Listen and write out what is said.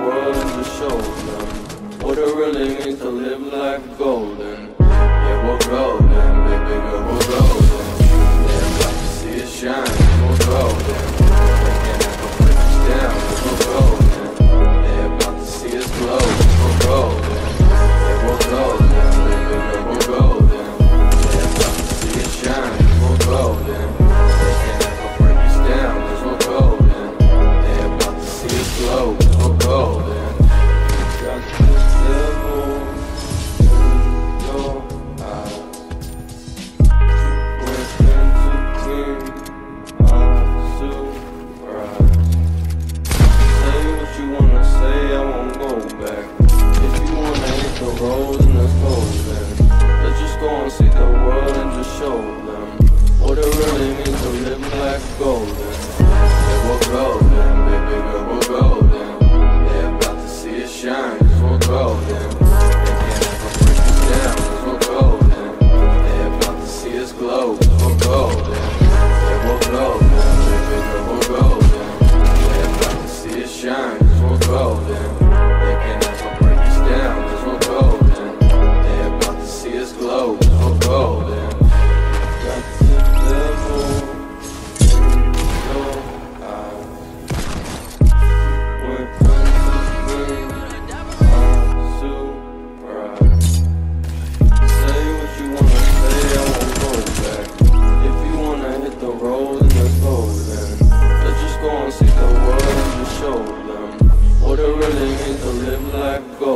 world and just show them what it really means to live life golden. Yeah, we're golden, baby girl, we're golden. They're about to see it shine, we're golden. They can't ever break us down, we're golden. They're about to see us glow, we're golden. Yeah, we're golden, baby girl, we're golden. They're about to see it shine, we're golden. They can't ever break us down, we're golden. They're about to see us glow, we're golden. Got the devil in your eyes. Went into king, surprise. Say what you wanna say, I won't go back. If you wanna hit the road, then let's go then. Let's just go and see the world and just show them what it really means to live life golden. Yeah, we're golden, baby girl, we're golden. They're about to see it shine, cause we're golden. They can't ever break us down, cause we're golden. They're about to see us glow, cause we're golden. Yeah, we're golden, baby girl, we're golden. They're about to see us shine, cause we're golden. They can't ever break us down, cause we're golden. They're about to see us glow, cause we're golden. Got the devil in your eyes. Went into king, surprise. Say what you wanna say, I won't go back. If you wanna hit the road, then let's go then. Let's just go and see the world and just show them what it really means to live life golden.